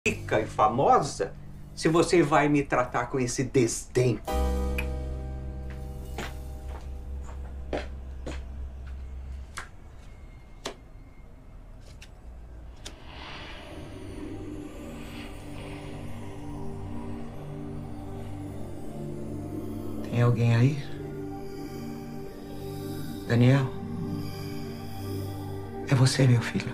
rica e famosa se você vai me tratar com esse desdém. Tem alguém aí? Daniel? É você, meu filho.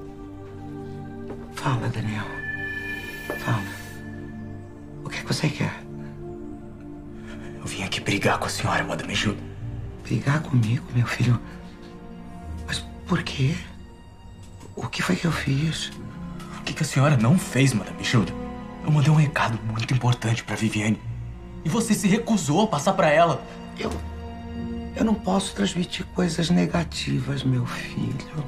Fala, Daniel. Fala. O que é que você quer? Eu vim aqui brigar com a senhora, Madame Juda. Brigar comigo, meu filho? Mas por quê? O que foi que eu fiz? O que a senhora não fez, Madame Juda? Eu mandei um recado muito importante pra Viviane. E você se recusou a passar pra ela. Eu não posso transmitir coisas negativas, meu filho.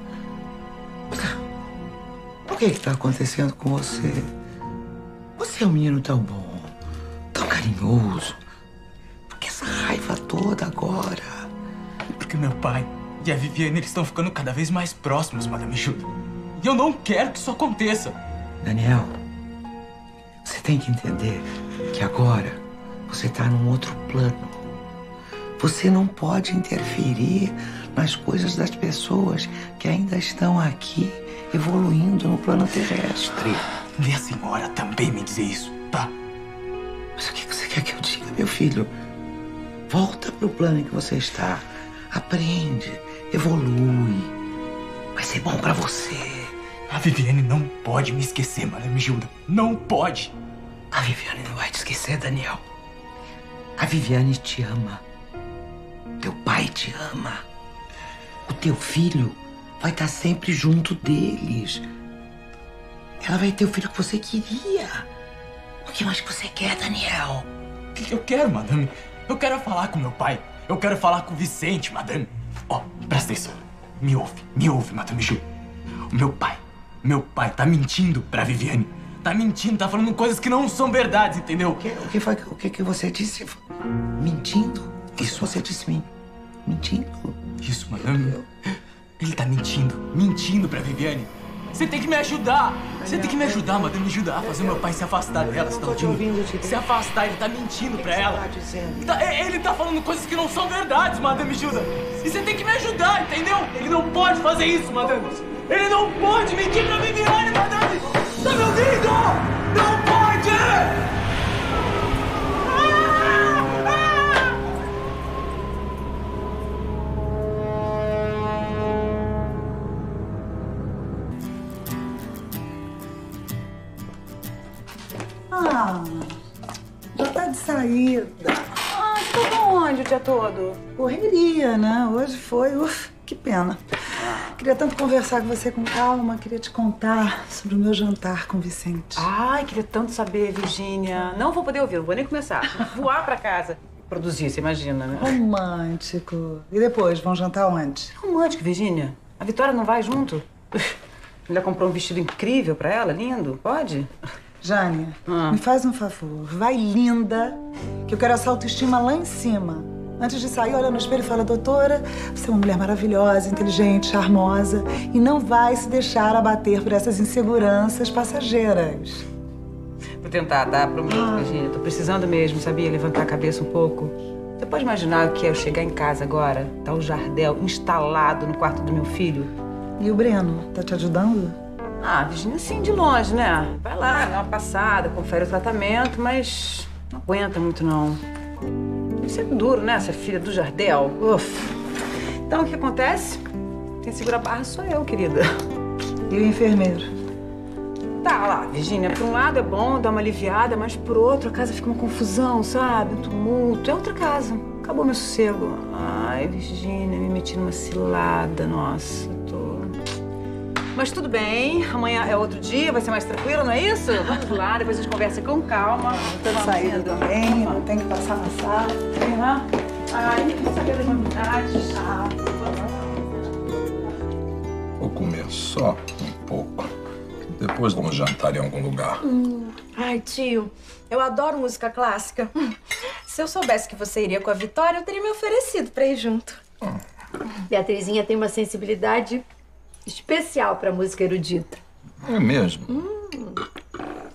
O que está acontecendo com você? Você é um menino tão bom, tão carinhoso. Por que essa raiva toda agora? Porque meu pai e a Viviane, eles estão ficando cada vez mais próximos, Madame Juda. E eu não quero que isso aconteça. Daniel, você tem que entender que agora você está num outro plano. Você não pode interferir nas coisas das pessoas que ainda estão aqui evoluindo no plano terrestre. E a senhora também me dizer isso, tá? Mas o que você quer que eu diga, meu filho? Volta pro plano em que você está. Aprende, evolui. Vai ser bom pra você. A Viviane não pode me esquecer, Madame Juda. Não pode. A Viviane não vai te esquecer, Daniel. A Viviane te ama. Teu pai te ama. O teu filho vai estar sempre junto deles. Ela vai ter o filho que você queria. O que mais que você quer, Daniel? O que eu quero, madame? Eu quero falar com meu pai. Eu quero falar com o Vicente, madame. Ó, presta atenção. Me ouve, madame Ju. O meu pai tá mentindo pra Viviane. Tá mentindo, tá falando coisas que não são verdades, entendeu? O que você disse? Mentindo? Isso você disse mentindo? Isso, madame. Ele tá mentindo pra Viviane. Você tem que me ajudar. Você tem que me ajudar, madame, me ajudar a fazer meu pai se afastar dela, você tá ouvindo? Se afastar, ele tá mentindo pra ela. Ele tá falando coisas que não são verdades, madame Juda. E você tem que me ajudar, entendeu? Ele não pode fazer isso, madame. Ele não pode mentir pra Viviane, madame. Tá me ouvindo? Não pode! Já tá de saída. Você tá onde o dia todo? Correria, né? Hoje foi, que pena. Queria tanto conversar com você com calma, queria te contar sobre o meu jantar com o Vicente. Ai, queria tanto saber, Virgínia. Não vou poder ouvir, não vou nem começar. Vou voar pra casa. Produzir, você imagina, né? Romântico. E depois, vão jantar onde? Romântico, Virgínia. A Vitória não vai junto? Ele comprou um vestido incrível pra ela, lindo. Pode? Jânia, me faz um favor. Vai linda, que eu quero essa autoestima lá em cima. Antes de sair, olha no espelho e fala: doutora, você é uma mulher maravilhosa, inteligente, charmosa e não vai se deixar abater por essas inseguranças passageiras. Vou tentar, tá? Prometo, Virgínia. Tô precisando mesmo, sabia? Levantar a cabeça um pouco. Você pode imaginar o que é eu chegar em casa agora? Tá o Jardel instalado no quarto do meu filho? E o Breno, tá te ajudando? Virgínia, sim, de longe, né? Vai lá, dá uma passada, confere o tratamento, mas não aguenta muito, não. Isso é duro, né? Essa filha do Jardel. Uf. Então, o que acontece? Quem segura a barra sou eu, querida. E o enfermeiro? Tá lá, Virgínia. Por um lado é bom, dá uma aliviada, mas por outro a casa fica uma confusão, sabe? Um tumulto. É outra casa. Acabou meu sossego. Ai, Virgínia, me meti numa cilada. Nossa, Mas tudo bem, amanhã é outro dia, vai ser mais tranquilo, não é isso? Vamos lá, depois a gente conversa com calma. Tô de saída também, não tem que passar na sala. Ai, nem quer saber das novidades. Vou comer só um pouco. Depois vamos jantar em algum lugar. Ai, tio, eu adoro música clássica. Se eu soubesse que você iria com a Vitória, eu teria me oferecido pra ir junto. Beatrizinha tem uma sensibilidade especial pra música erudita. É mesmo?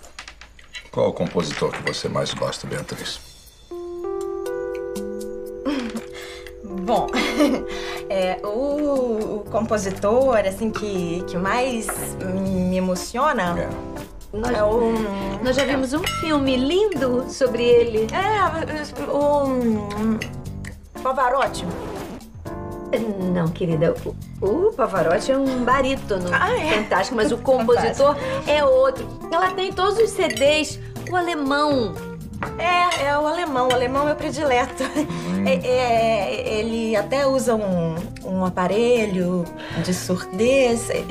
Qual o compositor que você mais gosta, Beatriz? Bom, o compositor, assim, que mais me emociona Nós já vimos um filme lindo sobre ele. o Pavarotti. Não, querida, o Pavarotti é um barítono fantástico, mas o compositor é outro. Ela tem todos os CDs, o alemão. É o alemão. O alemão é meu predileto. Ele até usa um aparelho de surdez.